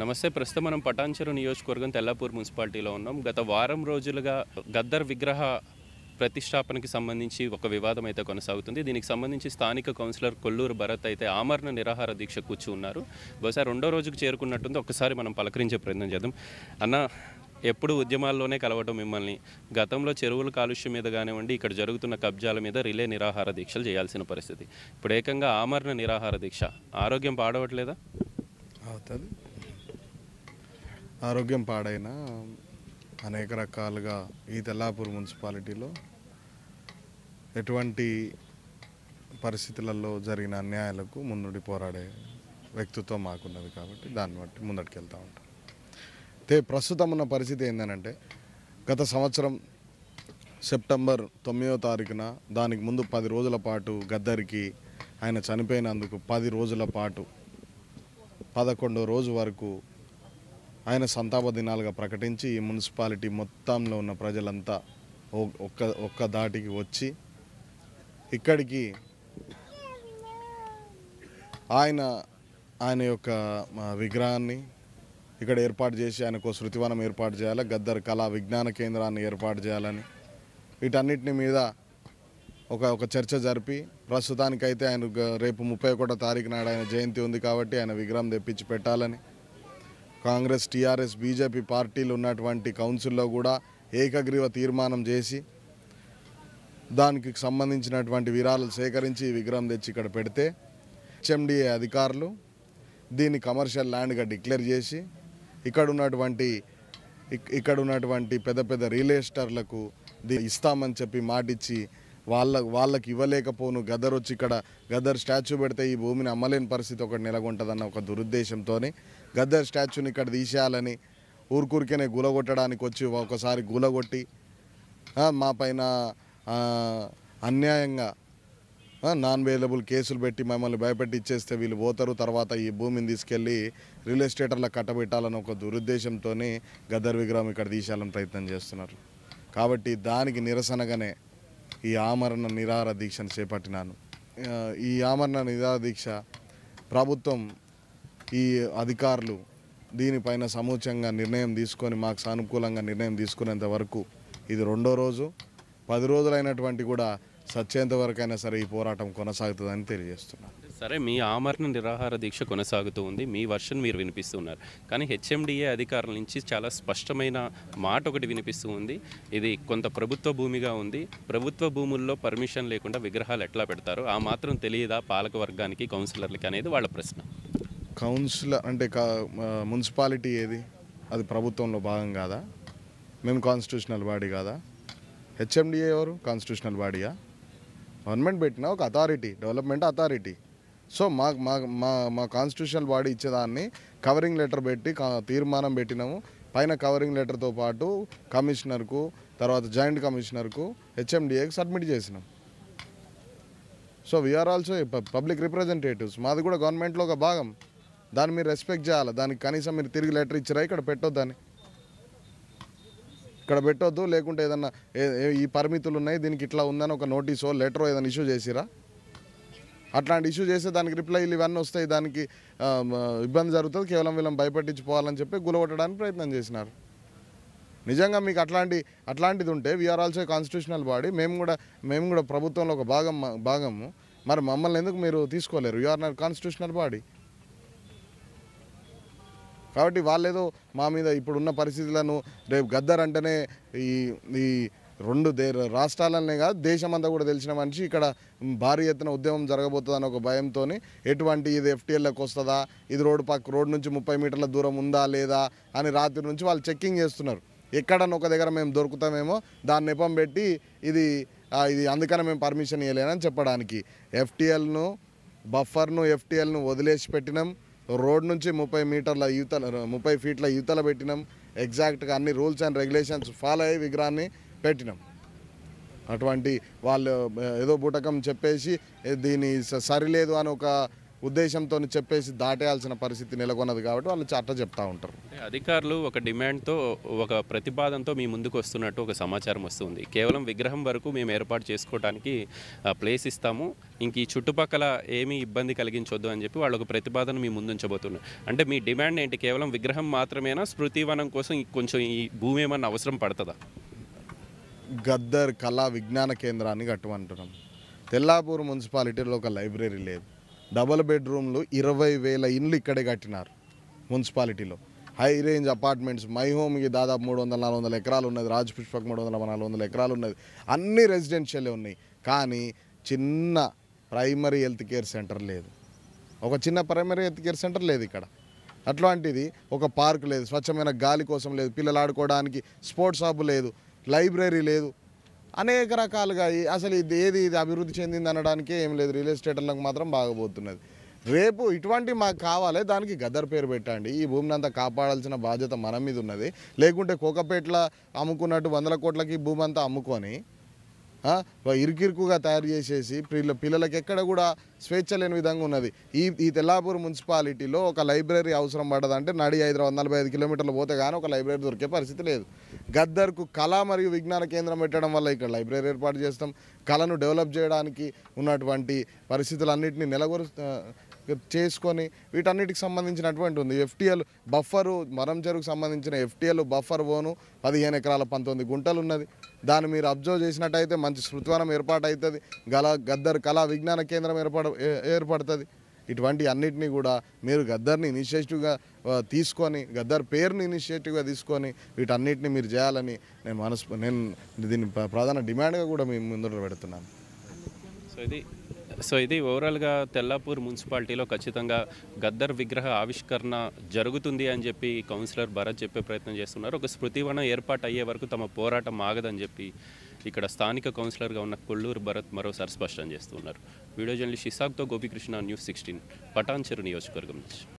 నమస్తే. ప్రస్తుతం మనం పటాన్చెరు నియోజకవర్గం తెల్లాపూర్ మున్సిపాలిటీలో ఉన్నాం. గత వారం రోజులుగా గద్దర్ విగ్రహ ప్రతిష్టాపనకి సంబంధించి ఒక వివాదం అయితే కొనసాగుతుంది. దీనికి సంబంధించి స్థానిక కౌన్సిలర్ కొల్లూరు భరత్ అయితే ఆమరణ నిరాహార దీక్ష కూర్చు ఉన్నారు. బహుశా రెండో రోజుకు చేరుకున్నట్టుంది. ఒక్కసారి మనం పలకరించే ప్రయత్నం చేద్దాం. అన్న, ఎప్పుడు ఉద్యమాల్లోనే కలవటం మిమ్మల్ని. గతంలో చెరువుల కాలుష్యం మీద కానివ్వండి, ఇక్కడ జరుగుతున్న కబ్జాల మీద రిలే నిరాహార దీక్షలు చేయాల్సిన పరిస్థితి. ఇప్పుడు ఏకంగా ఆమరణ నిరాహార దీక్ష. ఆరోగ్యం పాడవట్లేదా? అవుతుంది. ఆరోగ్యం పాడైనా అనేక రకాలుగా ఈ తెల్లాపూర్ మున్సిపాలిటీలో ఎటువంటి పరిస్థితులలో జరిగిన అన్యాయాలకు ముందుండి పోరాడే వ్యక్తిత్వం మాకున్నది కాబట్టి దాన్ని బట్టి ముందటికి వెళ్తూ ఉంటాం. అయితే ప్రస్తుతం ఉన్న పరిస్థితి ఏంటంటే, గత సంవత్సరం సెప్టెంబర్ 9వ తారీఖున, దానికి ముందు 10 రోజుల పాటు గద్దరికి ఆయన చనిపోయినందుకు 10 రోజుల పాటు 11వ రోజు వరకు ఆయన సంతాప దినాలుగా ప్రకటించి ఈ మున్సిపాలిటీ మొత్తంలో ఉన్న ప్రజలంతా ఒక్క దాటికి వచ్చి ఇక్కడికి ఆయన యొక్క విగ్రహాన్ని ఇక్కడ ఏర్పాటు చేసి ఆయనకు శృతివనం ఏర్పాటు చేయాలి, గద్దర్ కళా విజ్ఞాన కేంద్రాన్ని ఏర్పాటు చేయాలని వీటన్నిటిని మీద ఒక చర్చ జరిపి, ప్రస్తుతానికైతే ఆయన రేపు 31వ తారీఖు నాడు ఆయన జయంతి ఉంది కాబట్టి ఆయన విగ్రహం తెప్పించి పెట్టాలని కాంగ్రెస్, టీఆర్ఎస్, బీజేపీ పార్టీలు ఉన్నటువంటి కౌన్సిల్లో కూడా ఏకగ్రీవ తీర్మానం చేసి దానికి సంబంధించినటువంటి విరాళాలు సేకరించి విగ్రహం తెచ్చి ఇక్కడ పెడితే హెచ్ఎండిఏ అధికారులు దీన్ని కమర్షియల్ ల్యాండ్గా డిక్లేర్ చేసి ఇక్కడ ఉన్నటువంటి పెద్ద పెద్ద రియల్ ఎస్టేట్లకు ఇస్తామని చెప్పి మాటిచ్చి వాళ్ళకి ఇవ్వలేకపోను, గద్దర్ వచ్చి ఇక్కడ గద్దర్ స్టాచ్యూ పెడితే ఈ భూమిని అమ్మలేని పరిస్థితి ఒకటి నెలకొంటుందన్న ఒక దురుద్దేశంతో గద్దర్ స్టాచ్యూని ఇక్కడ తీసేయాలని ఊరికూరికనే గులగొట్టడానికి వచ్చి ఒకసారి గులగొట్టి మా పైన అన్యాయంగా నాన్ వేలబుల్ కేసులు పెట్టి మమ్మల్ని భయపెట్టి ఇచ్చేస్తే వీళ్ళు పోతారు, తర్వాత ఈ భూమిని తీసుకెళ్ళి రియల్ ఎస్టేటర్లకు కట్టబెట్టాలని ఒక దురుద్దేశంతో గద్దర్ విగ్రహం ఇక్కడ తీసేయాలని ప్రయత్నం చేస్తున్నారు. కాబట్టి దానికి నిరసనగానే ఈ ఆమరణ నిరాహార దీక్షను చేపట్టినాను. ఈ ఆమరణ నిరాహార దీక్ష ప్రభుత్వం, ఈ అధికారులు దీనిపైన సముచితంగా నిర్ణయం తీసుకొని మాకు సానుకూలంగా నిర్ణయం తీసుకునేంత వరకు ఇది రెండో రోజు. 10 రోజులైనటువంటి కూడా సచ్చేంత వరకైనా సరే ఈ పోరాటం కొనసాగుతుందని తెలియజేస్తున్నాను. సరే, మీ ఆమరణ నిరాహార దీక్ష కొనసాగుతూ ఉంది, మీ వర్షన్ మీరు వినిపిస్తున్నారు. కానీ హెచ్ఎండిఏ అధికారుల నుంచి చాలా స్పష్టమైన మాట ఒకటి వినిపిస్తూ ఉంది. ఇది కొంత ప్రభుత్వ భూమిగా ఉంది, ప్రభుత్వ భూముల్లో పర్మిషన్ లేకుండా విగ్రహాలు ఎట్లా పెడతారు, ఆ మాత్రం తెలియదా పాలక వర్గానికి, కౌన్సిలర్లకి అనేది వాళ్ళ ప్రశ్న. కౌన్సిలర్ అంటే మున్సిపాలిటీ ఏది? అది ప్రభుత్వంలో భాగం కాదా? మేము కాన్స్టిట్యూషనల్ బాడీ కాదా? హెచ్ఎండిఏ ఎవరు? కాన్స్టిట్యూషనల్ బాడీయా? గవర్నమెంట్ పెట్టిన ఒక అథారిటీ, డెవలప్మెంట్ అథారిటీ. సో మా కాన్స్టిట్యూషనల్ బాడీ ఇచ్చేదాన్ని కవరింగ్ లెటర్ పెట్టి తీర్మానం పెట్టినాము. పైన కవరింగ్ లెటర్తో పాటు కమిషనర్కు, తర్వాత జాయింట్ కమిషనర్కు, హెచ్ఎండిఏకి సబ్మిట్ చేసినాం. So we are also public representatives. మాది కూడా గవర్నమెంట్లో ఒక భాగం. దాన్ని మీరు రెస్పెక్ట్ చేయాలి. దానికి కనీసం మీరు తిరిగి లెటర్ ఇచ్చిరా ఇక్కడ పెట్టొద్దని, ఇక్కడ పెట్టొద్దు, లేకుంటే ఏదన్నా ఈ పరిమితులు ఉన్నాయి దీనికి ఇట్లా ఉందని ఒక నోటీసో లెటరో ఏదైనా ఇష్యూ చేసిరా? అట్లాంటి ఇష్యూ చేస్తే దానికి రిప్లైలు ఇవన్నీ వస్తాయి, దానికి ఇబ్బంది జరుగుతుంది, కేవలం వీళ్ళని భయపెట్టించుకోవాలని చెప్పి గులగొట్టడానికి ప్రయత్నం చేసినారు. నిజంగా మీకు అట్లాంటిది ఉంటే వీఆర్ ఆల్సో కాన్స్టిట్యూషనల్ బాడీ, మేము కూడా ప్రభుత్వంలో ఒక భాగము. మరి మమ్మల్ని ఎందుకు మీరు తీసుకోలేరు? You are not constitutional body. కాబట్టి వాళ్ళేదో మా మీద ఇప్పుడున్న పరిస్థితులను, రేపు గద్దర్ అంటేనే ఈ రెండు రాష్ట్రాలనే కాదు దేశమంతా కూడా తెలిసిన మనిషి, ఇక్కడ భారీ ఎత్తున ఉద్యమం జరగబోతుందని ఒక భయంతో ఎటువంటి ఇది ఎఫ్టీఎల్లోకి వస్తుందా, ఇది రోడ్డు నుంచి 30 మీటర్ల దూరం ఉందా లేదా అని రాత్రి నుంచి వాళ్ళు చెక్కింగ్ చేస్తున్నారు. ఎక్కడన్నా ఒక దగ్గర మేము దొరుకుతామేమో దాన్ని నెపం పెట్టి ఇది అందుకనే మేము పర్మిషన్ ఇవ్వలేనని చెప్పడానికి ఎఫ్టీఎల్ను, బఫర్ను, ఎఫ్టీఎల్ను వదిలేసి పెట్టినాం. రోడ్ నుంచి 30 ఫీట్ల యువతల పెట్టినాం. ఎగ్జాక్ట్గా అన్ని రూల్స్ అండ్ రెగ్యులేషన్స్ ఫాలో అయ్యి విగ్రహాన్ని పెట్టినాం. అటువంటి వాళ్ళు ఏదో బూటకం చెప్పేసి దీన్ని సరిలేదు అని ఉద్దేశంతో చెప్పేసి దాటేయాల్సిన పరిస్థితి నెలకొన్నది కాబట్టి వాళ్ళు అట్లా చెప్తా ఉంటారు. అంటే అధికారులు ఒక డిమాండ్తో ఒక ప్రతిపాదనతో మీ ముందుకు వస్తున్నట్టు ఒక సమాచారం వస్తుంది. కేవలం విగ్రహం వరకు మేము ఏర్పాటు చేసుకోవడానికి ప్లేస్ ఇస్తాము, ఇంక ఈ చుట్టుపక్కల ఏమీ ఇబ్బంది కలిగించొద్దు అని చెప్పి వాళ్ళు ఒక ప్రతిపాదన మీ ముందు ఉంచబోతున్నారు. అంటే మీ డిమాండ్ ఏంటి? కేవలం విగ్రహం మాత్రమేనా? స్మృతివనం కోసం కొంచెం ఈ భూమి ఏమన్నా అవసరం పడుతుందా? గద్దర్ కళా విజ్ఞాన కేంద్రాన్ని కట్టమంటున్నాం. తెల్లాపూర్ మున్సిపాలిటీలో ఒక లైబ్రరీ లేదు. డబుల్ బెడ్రూమ్లు 20,000 ఇండ్లు ఇక్కడే కట్టినారు మున్సిపాలిటీలో. హై రేంజ్ అపార్ట్మెంట్స్, మై హోమ్కి దాదాపు 300-400 ఎకరాలు ఉన్నది, రాజ్ పుష్పక్ 300-400 ఎకరాలు ఉన్నది, అన్ని రెసిడెన్షియలే ఉన్నాయి. కానీ చిన్న ప్రైమరీ హెల్త్ కేర్ సెంటర్ లేదు. ఒక చిన్న ప్రైమరీ హెల్త్ కేర్ సెంటర్ లేదు ఇక్కడ. అట్లాంటిది ఒక పార్క్ లేదు, స్వచ్ఛమైన గాలి కోసం లేదు, పిల్లలు ఆడుకోవడానికి స్పోర్ట్స్ హబ్ లేదు, లైబ్రరీ లేదు, అనేక రకాలుగా అసలు ఇది అభివృద్ధి చెందింది అనడానికే ఏం లేదు. రియల్ ఎస్టేట్లకు మాత్రం బాగా పోతున్నది. రేపు ఇటువంటి మాకు కావాలి, దానికి గద్దర్ పేరు పెట్టండి. ఈ భూమిని అంతా కాపాడాల్సిన బాధ్యత మన మీద ఉన్నది. లేకుంటే కోకపేటలో అమ్ముకున్నట్టు 100 కోట్లకి భూమి అంతా అమ్ముకొని ఇరుకిరుకుగా తయారు చేసేసి పిల్లలకి ఎక్కడ కూడా స్వేచ్ఛ లేని విధంగా ఉన్నది. ఈ తెల్లాపూర్ మున్సిపాలిటీలో ఒక లైబ్రరీ అవసరం పడదంటే నడి హైదరాబాద్ 45 కిలోమీటర్లు పోతే కానీ ఒక లైబ్రరీ దొరికే పరిస్థితి లేదు. గద్దర్కు కళ మరియు విజ్ఞాన కేంద్రం పెట్టడం వల్ల ఇక్కడ లైబ్రరీ ఏర్పాటు చేస్తాం. కళను డెవలప్ చేయడానికి ఉన్నటువంటి పరిస్థితులన్నింటినీ చేసుకొని వీటన్నిటికి సంబంధించినటువంటి ఉంది. ఎఫ్టీఎల్ బఫరు, మరం చెరువుకు సంబంధించిన ఎఫ్టీఎల్ బఫర్ ఓను 15 ఎకరాల 19 గుంటలు ఉన్నది. దాన్ని మీరు అబ్జర్వ్ చేసినట్టయితే మంచి శృతివనం ఏర్పాటు అవుతుంది. గద్దర్ కళా విజ్ఞాన కేంద్రం ఏర్పడుతుంది. ఇటువంటి అన్నిటినీ కూడా మీరు గద్దర్ని ఇనిషియేటివ్గా తీసుకొని, గద్దర్ పేరుని ఇనిషియేటివ్గా తీసుకొని వీటన్నిటిని మీరు చేయాలని నేను దీన్ని ప్రధాన డిమాండ్గా కూడా మీ ముందు పెడుతున్నాను. సో ఇది ఓవరాల్గా తెల్లాపూర్ మున్సిపాలిటీలో ఖచ్చితంగా గద్దర్ విగ్రహ ఆవిష్కరణ జరుగుతుంది అని చెప్పి కౌన్సిలర్ భరత్ చెప్పే ప్రయత్నం చేస్తున్నారు. ఒక స్మృతివనం ఏర్పాటు అయ్యే వరకు తమ పోరాటం ఆగదని చెప్పి ఇక్కడ స్థానిక కౌన్సిలర్గా ఉన్న కొల్లూరు భరత్ మరోసారి స్పష్టం చేస్తున్నారు. వీడియో జర్నలిస్ట్ ఇసాక్తో గోపికృష్ణ, న్యూస్ 16, పటాన్చెరు నియోజకవర్గం నుంచి.